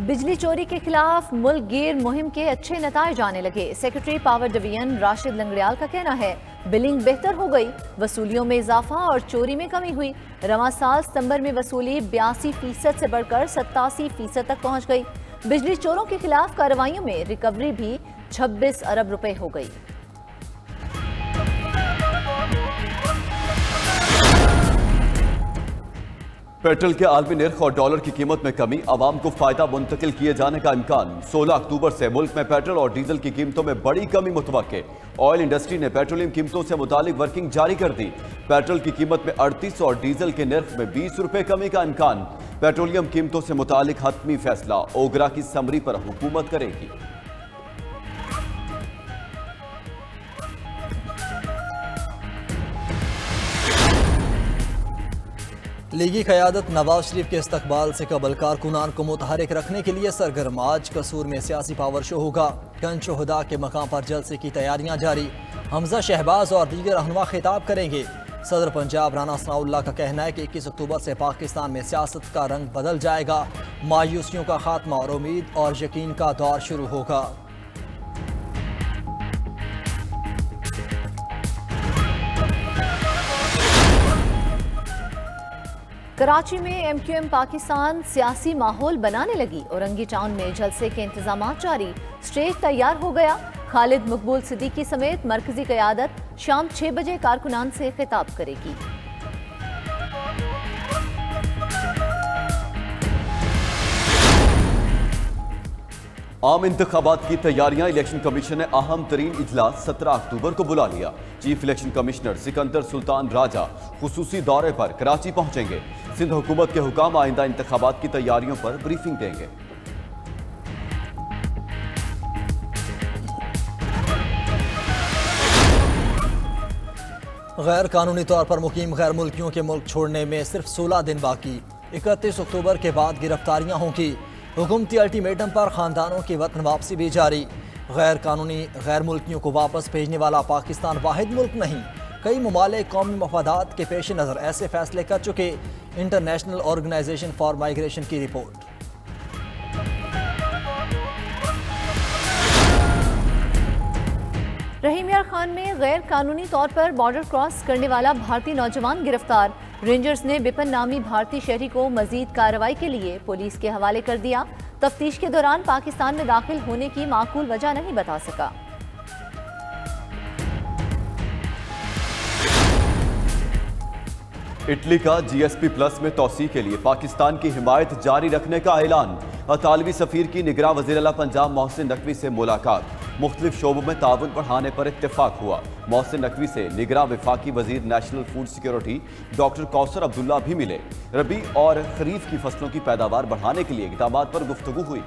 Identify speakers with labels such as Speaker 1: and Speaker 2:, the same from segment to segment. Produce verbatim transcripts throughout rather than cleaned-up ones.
Speaker 1: बिजली चोरी के खिलाफ मुल्क गिर मुहिम के अच्छे नताइज आने लगे। Secretary power division Rashid Langrial का कहना है बिलिंग बेहतर हो गई, वसूलियों में इजाफा और चोरी में कमी हुई। रवां साल सितंबर में वसूली बयासी फीसद से बढ़कर सत्तासी फीसद तक पहुंच गई। बिजली चोरों के खिलाफ कार्रवाइयों में रिकवरी भी छब्बीस अरब रुपए हो गई।
Speaker 2: पेट्रोल के आलमी निर्ख और डॉलर की कीमत में कमी, आवाम को फायदा मुंतकिल किए जाने का इम्कान। सोलह अक्टूबर से मुल्क में पेट्रोल और डीजल की कीमतों में बड़ी कमी मुतवक्के। ऑयल इंडस्ट्री ने पेट्रोलियम कीमतों से मुतालिक वर्किंग जारी कर दी। पेट्रोल की कीमत में अड़तीस और डीजल के निर्ख में बीस रुपए कमी का इम्कान। पेट्रोलियम कीमतों से मुतालिक हतमी फैसला ओगरा की समरी पर हुकूमत करेगी।
Speaker 3: लीगी क़यादत नवाज शरीफ के इस्तकबाल से कबल कारकुनान को मुतहरिक रखने के लिए सरगर्म। आज कसूर में सियासी पावर शो होगा। गंज शोहदा के मकाम पर जलसे की तैयारियां जारी। हमजा शहबाज और दीगर रहनुमा खिताब करेंगे। सदर पंजाब राना सनाउल्लाह का कहना है कि इक्कीस अक्टूबर से पाकिस्तान में सियासत का रंग बदल जाएगा। मायूसियों का खात्मा और उम्मीद और यकीन का दौर शुरू होगा।
Speaker 1: कराची में एम क्यू एम पाकिस्तान सियासी माहौल बनाने लगी। औरंगी टाउन में जलसे के इंतजाम जारी, स्टेज तैयार हो गया। खालिद मकबूल सिद्दीकी समेत मरकजी क़यादत शाम छह बजे कारकुनान से खिताब करेगी।
Speaker 2: आम इंतखाबात की तैयारियां, इलेक्शन कमीशन ने अहम तरीन इजलास सत्रह अक्टूबर को बुला लिया। Chief election commissioner Sikandar Sultan Raja खुसूसी दौरे पर कराची पहुंचेंगे। सिंध हुकूमत के हुकाम आइंदा इंतखाबात की तैयारियों पर ब्रीफिंग देंगे।
Speaker 3: गैर कानूनी तौर पर मुकीम गैर मुल्कियों के मुल्क छोड़ने में सिर्फ सोलह दिन बाकी। इकतीस अक्टूबर के बाद गिरफ्तारियां होंगी। हुकूमती अल्टीमेटम पर खानदानों की वतन वापसी भी जारी। गैर कानूनी गैर मुल्कियों को वापस भेजने वाला पाकिस्तान वाहिद मुल्क नहीं। कई ममालिक कौमी मफादात के पेश नज़र ऐसे फैसले कर चुके। इंटरनेशनल ऑर्गेनाइजेशन फॉर माइग्रेशन की रिपोर्ट।
Speaker 1: रहीम यार खान में गैर कानूनी तौर पर बॉर्डर क्रॉस करने वाला भारतीय नौजवान गिरफ्तार। रेंजर्स ने बिपिन नामी भारतीय शहरी को मजीद कार्रवाई के लिए पुलिस के हवाले कर दिया। तफ्तीश के दौरान पाकिस्तान में दाखिल होने की माकूल वजह नहीं बता सका।
Speaker 2: इटली का जी एस पी प्लस में तोसी के लिए पाकिस्तान की हिमायत जारी रखने का ऐलान। अतालवी सफीर की निगरां वज़ीर-ए-आला पंजाब मोहसिन नकवी से मुलाकात। मुख्तलिफ शोबों में ताउन बढ़ाने पर इत्तेफाक हुआ। मोहसिन नकवी से निगरां वफाकी वजीर national food security doctor Kausar Abdullah भी मिले। रबी और खरीफ की फसलों की पैदावार बढ़ाने के लिए इक़दाम पर गुफ्तगू हुई।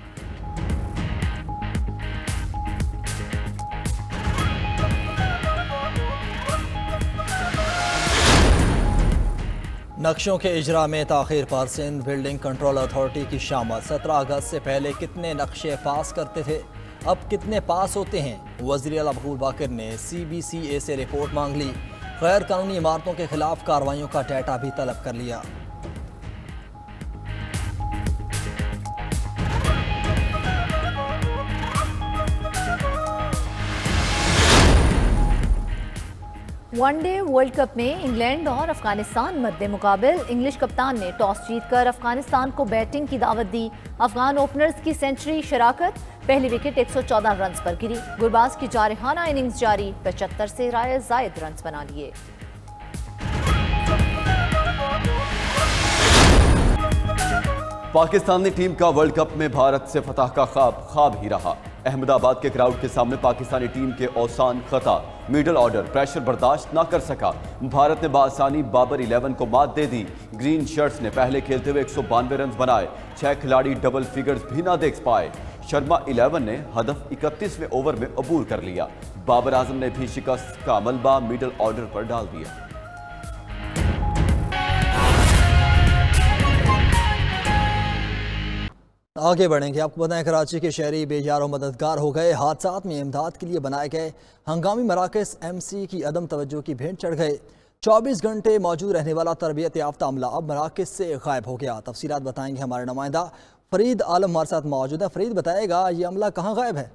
Speaker 3: नक्शों के इजरा में ताखिर पर सिंध बिल्डिंग कंट्रोल अथॉरिटी की शामत। सत्रह अगस्त से पहले कितने नक्शे पास करते थे, अब कितने पास होते हैं। वज़ीर-ए-आला महबूब बाकर ने सी बी सी ए से रिपोर्ट मांग ली। गैर कानूनी इमारतों के खिलाफ कार्रवाइयों का डाटा भी तलब कर लिया।
Speaker 1: वनडे वर्ल्ड कप में इंग्लैंड और अफगानिस्तान मद्दे मुकाबिल। इंग्लिश कप्तान ने टॉस जीतकर अफगानिस्तान को बैटिंग की दावत दी। अफगान ओपनर्स की सेंचुरी शराकत, पहली विकेट एक सौ चौदह रन पर गिरी। गुरबाज की जारहाना इनिंग्स जारी, पचहत्तर से राय जायद रन बना लिए।
Speaker 2: पाकिस्तानी टीम का वर्ल्ड कप में भारत से फतह का ख्वाब ख्वाब ही रहा। अहमदाबाद के क्राउड के सामने पाकिस्तानी टीम के औसान खता। मिडल ऑर्डर प्रेशर बर्दाश्त न कर सका। भारत ने बासानी बाबर इलेवन को मात दे दी। ग्रीन शर्ट्स ने पहले खेलते हुए एक सौ बानवे रन बनाए। छह खिलाड़ी डबल फिगर्स भी ना देख पाए। शर्मा इलेवन ने हदफ इकतीसवें ओवर में अबूर कर लिया। बाबर आजम ने भी शिकस्त का मलबा मिडल ऑर्डर पर डाल दिया।
Speaker 3: आगे बढ़ेंगे। आपको बताएं कराची के शहरी बेजार और मददगार हो गए। हादसात में इमदाद के लिए बनाए गए हंगामी मराकज़ एम सी की अदम तवज्जो की भेंट चढ़ गए। चौबीस घंटे मौजूद रहने वाला तरबियत याफ्ता अमला अब मराकज़ से गायब हो गया। तफसीलात बताएंगे हमारे नुमाइंदा फरीद आलम हमारे साथ मौजूद है। फरीद, बताएगा ये अमला कहाँ गायब है?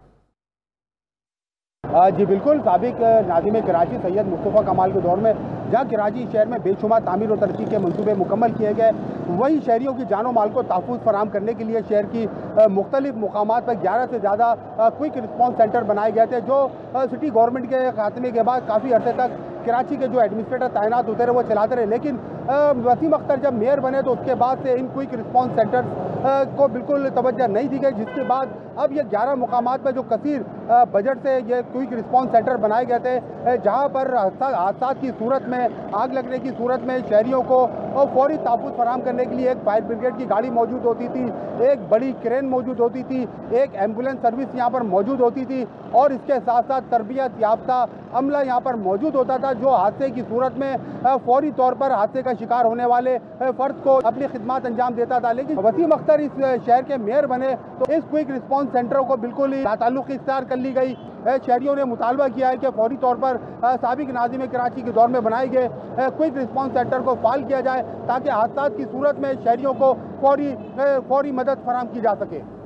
Speaker 4: जी बिल्कुल, साबिक नाज़िम कराची सैयद मुस्तफ़ा कमाल के दौर में जहाँ कराची शहर में बेशुमार तामीर और तरक्की के मंसूबे मुकम्मल किए गए, वहीं शहरियों की जानो माल को तहफ़्फ़ुज़ फराहम करने के लिए शहर की मुख्तलिफ मुकामात पर ग्यारह से ज़्यादा क्विक रिस्पॉन्स सेंटर बनाए गए थे, जो सिटी गवर्नमेंट के खात्मे के बाद काफ़ी अर्से तक कराची के जो एडमिनिस्ट्रेटर तैनात होते रहे वो चलाते रहे। लेकिन वसीम अख्तर जब मेयर बने तो उसके बाद से इन क्विक रिस्पॉन्स सेंटर को बिल्कुल तवज्जो नहीं दी गई, जिसके बाद अब ये ग्यारह मुकामात पर जो कसीर बजट से ये क्विक रिस्पॉन्स सेंटर बनाए गए थे, जहाँ पर हादसा की सूरत में, आग लगने की सूरत में शहरियों को फौरी तहफ़्फ़ुज़ फराहम करने के लिए एक फायर ब्रिगेड की गाड़ी मौजूद होती थी, एक बड़ी क्रेन मौजूद होती थी, एक एम्बुलेंस सर्विस यहाँ पर मौजूद होती थी और इसके साथ साथ तरबियत याफ्ता अमला यहाँ पर मौजूद होता था, जो हादसे की सूरत में फौरी तौर पर हादसे का शिकार होने वाले फ़र्द को अपनी खिदमत अंजाम देता था। लेकिन वसीम अख्तर इस शहर के मेयर बने तो इस क्विक रिस्पॉन्स सेंटरों को बिल्कुल ही ताल्लुक़ इख्तियार कर ली गई। शहरियों ने मुतालबा किया है कि फौरी तौर पर साबिक नाज़िम कराची के दौर में बनाए गए क्विक रिस्पॉन्स सेंटर को फाल किया जाए, ताकि हादसा की सूरत में शहरियों को फौरी फौरी मदद फराहम की जा सके।